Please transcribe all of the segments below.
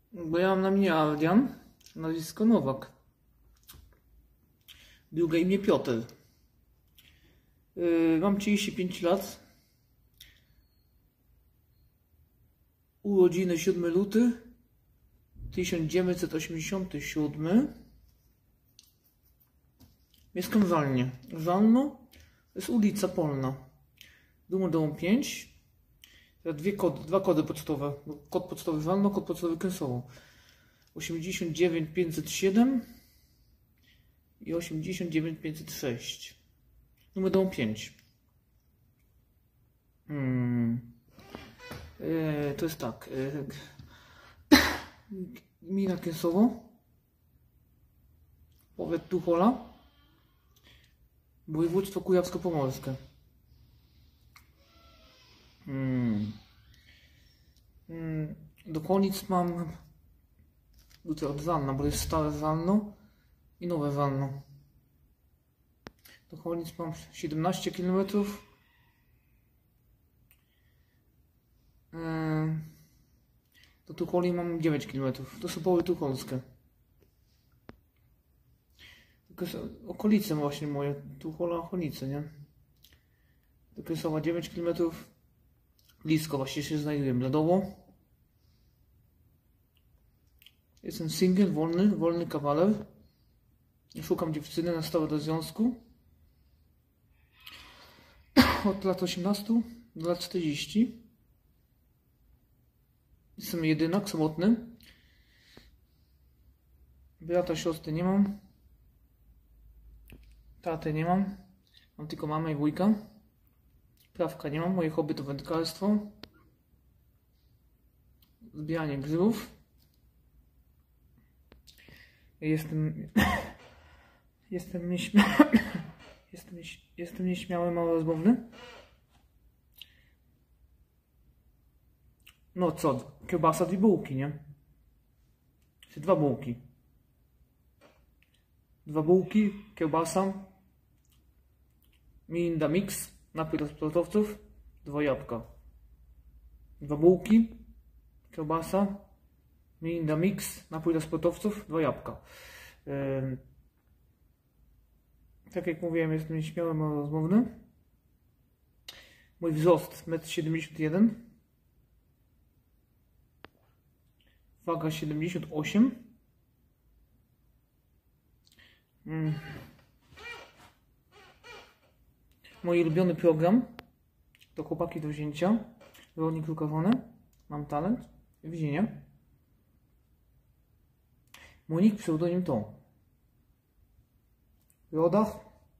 Bo ja mam na imię Adrian, nazwisko Nowak. Drugie imię Piotr. Mam 35 lat. Urodziny 7 luty 1987. Mieszkam w Żalnie. Żalno to jest ulica Polna. Dom 5. Dwa kody pocztowe. Kod pocztowy Żalno, kod pocztowy Kręsowo. 89 507 i 89 506. Numer dom 5. To jest tak. Gmina Kręsowo. Powiat Tuchola. Województwo kujawsko-pomorskie. Do Konic mam tutaj od Żalna, bo jest stare Żalno i nowe Żalno. Do Konic mam 17 km. Do Tucholi mam 9 km. To są poły tucholskie. Tylko są okolice właśnie moje. Tuchola, okolice, nie? Do Kręsowa 9 km. Blisko właśnie się znajduję. Bladowo. Jestem single, wolny kawaler. Szukam dziewczyny na stałe do związku. Od lat 18 do lat 40. Jestem jedynak, samotny. Brata, siostry nie mam. Taty nie mam. Mam tylko mamę i wujka. Prawka nie mam. Moje hobby to wędkarstwo. Zbieranie grzybów. Jestem nieśmiały, mało rozmowny. No co, kiełbasa, 2 bułki, nie? Czy 2 bułki. 2 bułki, kiełbasa. Mirinda Mix, napój dla sportowców, 2 jabłka. 2 bułki, kiełbasa. Mirinda Mix, napój dla sportowców, 2 jabłka. Tak jak mówiłem, jestem nieśmiały, mało rozmowny. Mój wzrost 1,71 m. Waga 78. Mój ulubiony program to Chłopaki do wzięcia. Rolnik Lukawony. Mam talent i widzenie. Mój nick, pseudonim to Rodach,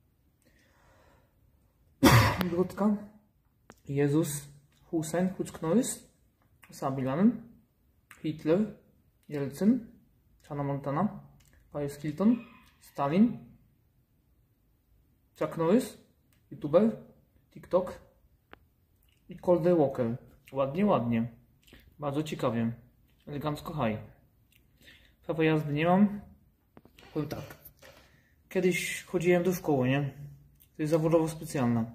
Brodka, Jezus, Hussein, Hucknorris, Sabilan, Hitler, Jelcyn, Hannah Montana, Paris Hilton, Stalin, Chuck Norris, YouTuber, TikTok i Calder Walker. Ładnie. Bardzo ciekawie. Elegancko high. Prawa jazdy nie mam. Powiem tak. Kiedyś chodziłem do szkoły, nie? To jest zawodowo specjalna.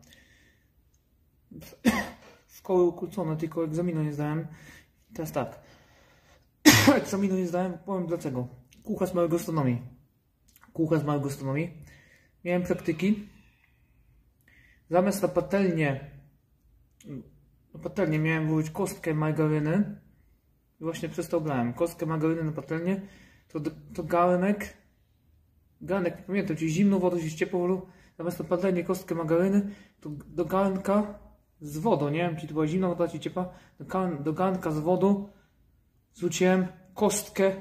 Szkoły ukrócone, tylko egzaminu nie zdałem. Teraz tak. Egzaminu nie zdałem, powiem dlaczego. Kucharz małej gastronomii. Miałem praktyki. Zamiast na patelnię miałem włożyć kostkę margaryny. I właśnie przez to oblałem. Kostkę margaryny na patelnię. To garnek, nie pamiętam, czyli zimną wodę, czy ciepłą wodą. Zamiast na patelnię kostkę margaryny, to do garnka z wodą, nie wiem, czy to była zimna woda, czy ciepła. Do garnka z wodą zrzuciłem kostkę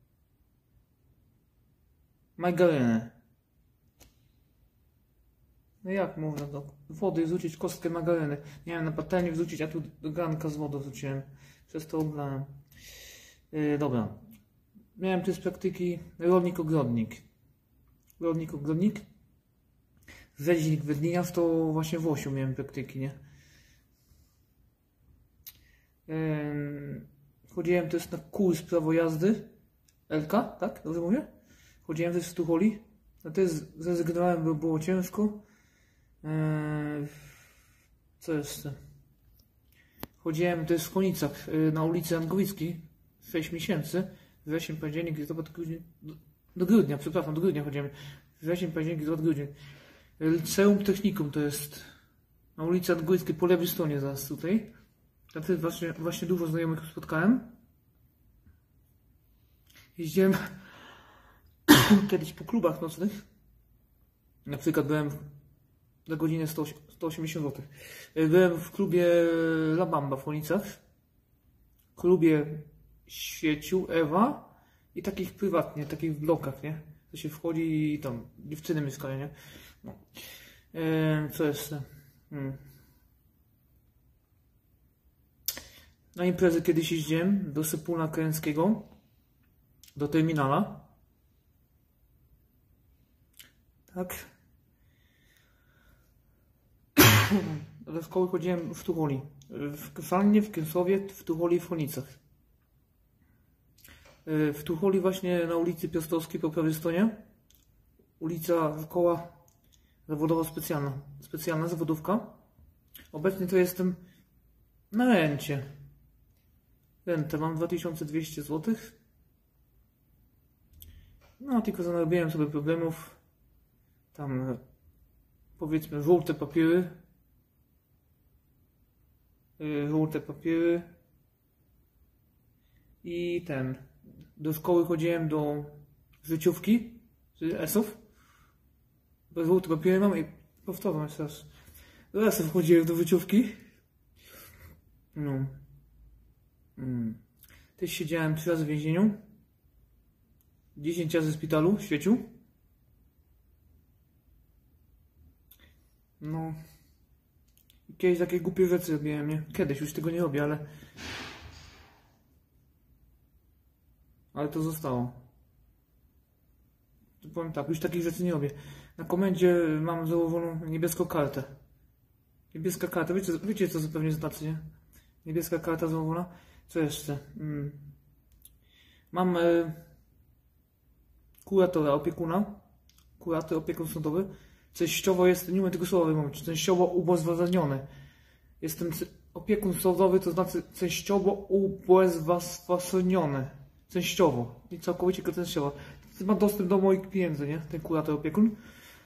margaryny. No jak można do wody zrzucić kostkę margaryny? Nie wiem, na patelnię wrzucić, a tu do garnka z wodą wrzuciłem. Przez to oblałem. Dobra. Miałem też praktyki rolnik-ogrodnik. Rzeźnik Wydliniarz to właśnie w Łosiu miałem praktyki, nie? Chodziłem też na kurs prawo jazdy. LK, tak? Dobrze mówię? Chodziłem też w Tucholi. No też zrezygnowałem, bo było ciężko. Co jeszcze? Chodziłem też w Konicach na ulicy Anglickiej 6 miesięcy. Wrzesień, październik, listopad, grudzień. Do grudnia, przepraszam, do grudnia chodzimy. Wrzesień, październik, listopad, grudzień. Liceum Technikum to jest na ulicy Adgórskiej po lewej stronie zaraz tutaj. Wtedy właśnie dużo znajomych spotkałem. Jeździłem kiedyś po klubach nocnych. Na przykład byłem za godzinę 180 zł. Byłem w klubie La Bamba w Chłonicach. W klubie Świeciu, Ewa i takich prywatnie, takich w blokach, nie? To się wchodzi i tam dziewczyny mieszkają, nie? No. Co jeszcze? Na imprezę kiedyś jeździłem do Sepulna Kręckiego, do terminala. Tak. Do szkoły chodziłem w Tucholi. W Kaszalnie, w Kęsowie, w Tucholi, w Chłonicach. W Tucholi właśnie na ulicy Piastowskiej po prawej stronie. Ulica Szkoła Zawodowa Specjalna. Specjalna zawodówka. Obecnie to jestem na rencie. Rentę mam 2200 zł. No tylko zarobiłem sobie problemów. Tam powiedzmy żółte papiery. I do szkoły chodziłem do życiówki z ESO-ów. Żółte papiery mam i powtarzam jeszcze raz. Do ESO-ów chodziłem do życiówki. No. Też siedziałem 3 razy w więzieniu. 10 razy w szpitalu, w Świeciu. No. Kiedyś takie głupie rzeczy robiłem, nie? Kiedyś, już tego nie robię, ale to zostało. To powiem tak, już takich rzeczy nie robię. Na komendzie mam założoną niebieską kartę. Niebieska karta, wiecie co to pewnie znaczy, nie? Niebieska karta założona. Co jeszcze? Mam kuratora, opiekuna. Kurator, opiekun sądowy. Częściowo jest, nie umiem tego słowa wymówić, częściowo ubezwłasnowolniony. Jestem opiekun sądowy, to znaczy częściowo ubezwłasnowolniony. Częściowo. Nie całkowicie, tylko częściowo. Ma dostęp do moich pieniędzy, nie? Ten kurator, opiekun.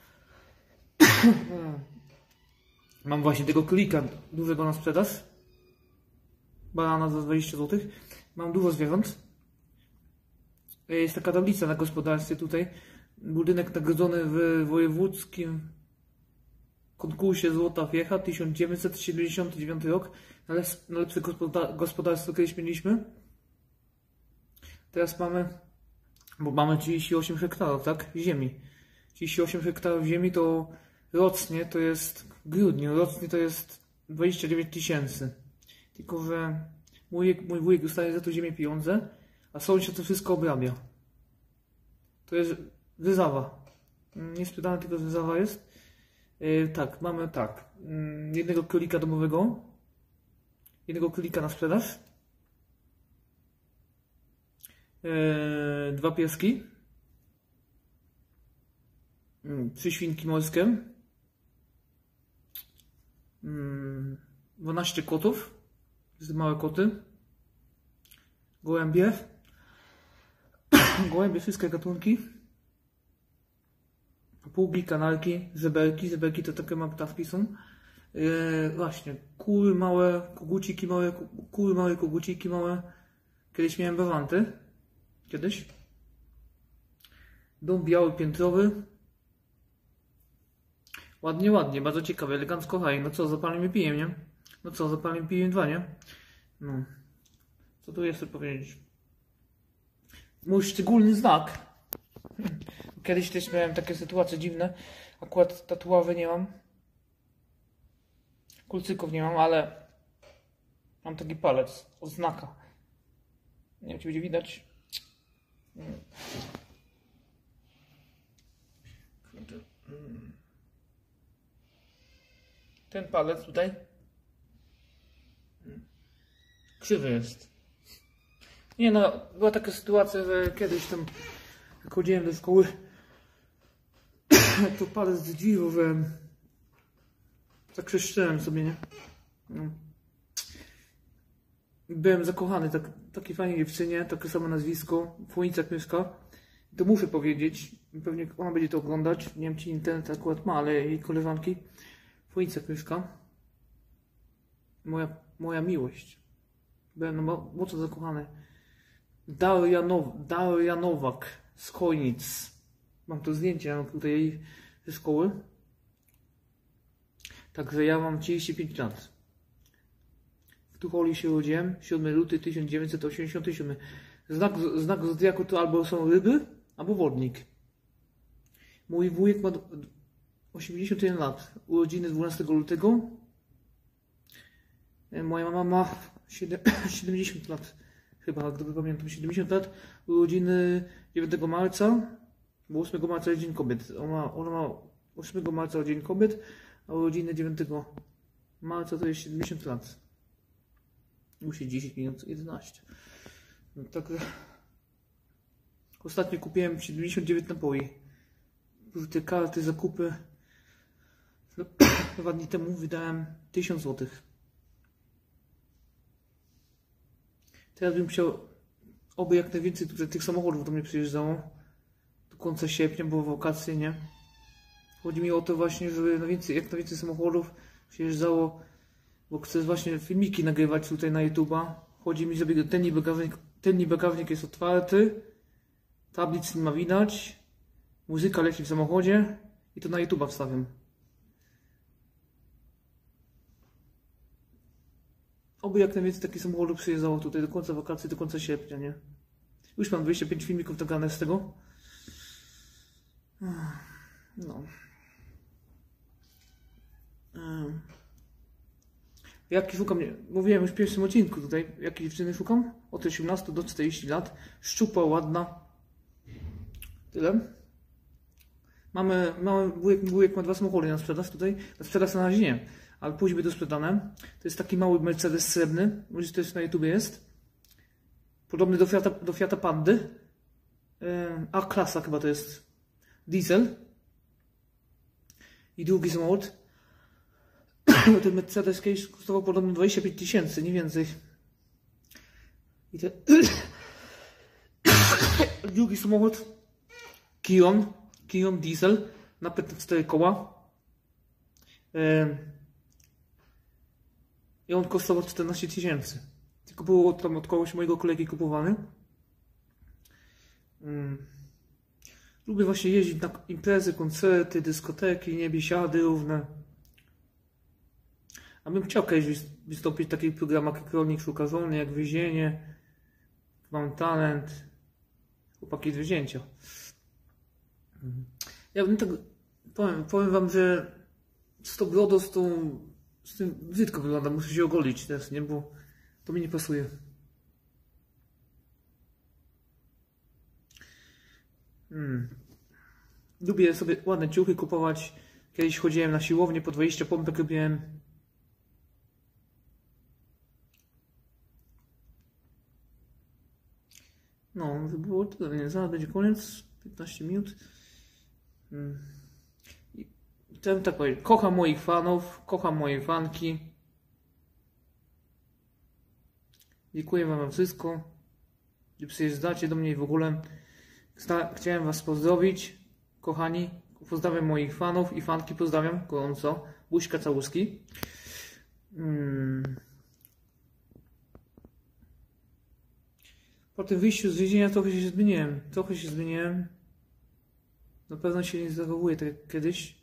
Mam właśnie tego królika dużego na sprzedaż. Barana za 20 zł. Mam dużo zwierząt. Jest taka tablica na gospodarstwie tutaj. Budynek nagrodzony w wojewódzkim konkursie Złota Wiecha 1979 rok. Najlepsze gospodarstwo kiedyś mieliśmy. Teraz mamy 38 hektarów, tak? Ziemi. 38 hektarów ziemi to rocznie to jest w grudniu, rocznie to jest 29 000. Tylko że mój wujek dostaje za to ziemię pieniądze, a sąsiad to wszystko obrabia. To jest wyzawa. Nie sprzedane, tylko wyzawa jest. Tak, mamy tak. Jednego królika domowego. Jednego królika na sprzedaż. 2 pieski. 3 świnki morskie. 12 kotów. Małe koty. Gołębie. Gołębie, wszystkie gatunki. Pługi, kanarki, żeberki. Żeberki to takie małe ptaszki są. Właśnie, kury małe, koguciki małe, kury małe, koguciki małe. Kiedyś miałem bawanty. Kiedyś. Dom biały, piętrowy. Ładnie, ładnie, bardzo ciekawe, elegancko, haj. No co, zapalimy pijem, nie? No co, zapalimy pijem 2, nie? No. Co tu jeszcze powiedzieć? Mój szczególny znak. Kiedyś też miałem takie sytuacje dziwne. Akurat tatuaży nie mam. Kulcyków nie mam, ale mam taki palec, oznaka. Nie wiem, czy będzie widać. Ten palec tutaj krzywy jest. Nie no, była taka sytuacja, że kiedyś tam jak chodziłem do szkoły, to palec zdziwiłem, że zakrzeszczyłem sobie, nie? No. byłem zakochany, takiej fajnej dziewczynie, takie samo nazwisko, w Chłodnicach mieszka. To muszę powiedzieć, pewnie ona będzie to oglądać, nie wiem czy internet akurat ma, ale jej koleżanki w Chłodnicach mieszka. Moja miłość. Byłem mocno zakochany. Daria Nowak z Chojnic. Mam to zdjęcie, mam tutaj jej ze szkoły. Także ja mam 35 lat. W Tucholi się urodziłem, 7 luty 1987. Znak zodiaku to albo są ryby, albo wodnik. Mój wujek ma 81 lat. Urodziny 12 lutego. Moja mama ma 70 lat. Chyba, jak dobrze pamiętam, 70 lat. Urodziny 9 marca. Bo 8 marca jest Dzień Kobiet. Ona ma 8 marca Dzień Kobiet, a urodziny 9 marca to jest 70 lat. Musi 10 minut 11. No, także ostatnio kupiłem 79 napoi. Te karty, zakupy. 2 dni temu wydałem 1000 zł. Teraz bym chciał, oby jak najwięcej tutaj tych samochodów do mnie przyjeżdżało do końca sierpnia, bo wakacje, nie? Chodzi mi o to właśnie, żeby jak najwięcej samochodów przyjeżdżało, bo chcę właśnie filmiki nagrywać tutaj na YouTube'a. Chodzi mi, żeby ten bagażnik jest otwarty, tablic nie ma widać, muzyka leci w samochodzie i to na YouTube'a wstawiam. Oby jak najwięcej takich samochodów przyjeżdżało tutaj do końca wakacji, do końca sierpnia, nie? Już mam 25 filmików nagrane z tego. No. Jaki szukam? Mówiłem już w pierwszym odcinku tutaj, jakiej dziewczyny szukam? Od 18 do 40 lat. Szczupła, ładna. Tyle. Wujek ma 2 samochody na sprzedaż tutaj. Na sprzedaż na razie nie, ale później będą sprzedane. To jest taki mały Mercedes srebrny. Może to jest na YouTube jest. Podobny do Fiata Pandy. A-klasa chyba to jest. Diesel. I drugi samochód. Ten Mercedes kiedyś kosztował podobno 25 000, nie więcej. I ten drugi samochód Kion Diesel na 4 koła. I on kosztował 14 000. Tylko było tam od kogoś mojego kolegi kupowany. Lubię właśnie jeździć na imprezy, koncerty, dyskoteki, niebiesiady równe. A bym chciał kiedyś wystąpić w takich programach jak Rolnik Szuka Żony, jak Więzienie, Mam Talent, Chłopaki z Więzienia. Ja bym tak, powiem wam, że z tą brodą, z tym brzydko wygląda, muszę się ogolić też, nie, bo to mi nie pasuje. Lubię sobie ładne ciuchy kupować. Kiedyś chodziłem na siłownię, po 20 pompek robiłem. No, to było tyle, nie? Zaraz będzie koniec, 15 minut. Chciałem tak powiedzieć, kocham moich fanów, kocham moje fanki. Dziękuję wam za wszystko, że przyjeżdżacie do mnie i w ogóle. Chciałem was pozdrowić, kochani. Pozdrawiam moich fanów i fanki, pozdrawiam gorąco. Buźka, całuski. Po tym wyjściu z więzienia trochę się zmieniłem. Na pewno się nie zachowuję tak jak kiedyś.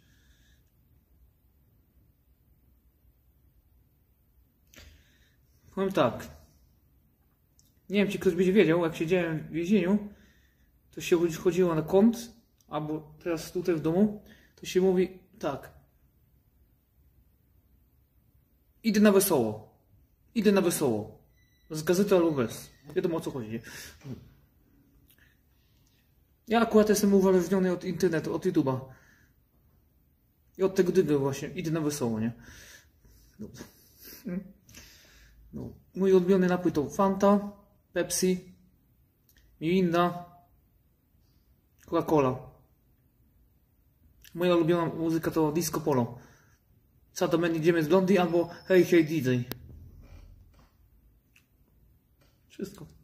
Powiem tak. Nie wiem, czy ktoś będzie wiedział, jak siedziałem w więzieniu, to się chodziło na kąt, albo teraz tutaj w domu, to się mówi tak. Idę na wesoło. Idę na wesoło. Z gazety albo bez. Wiadomo o co chodzi. Nie? Ja akurat jestem uzależniony od internetu, od YouTube'a. I od tego dygu właśnie. Idę na wesoło, nie? No. Mój ulubiony napój to Fanta, Pepsi, Mirinda, Coca-Cola. Moja ulubiona muzyka to Disco Polo. Co to będzie, idziemy z Blondie albo Hey Hey DJ. Wszystko.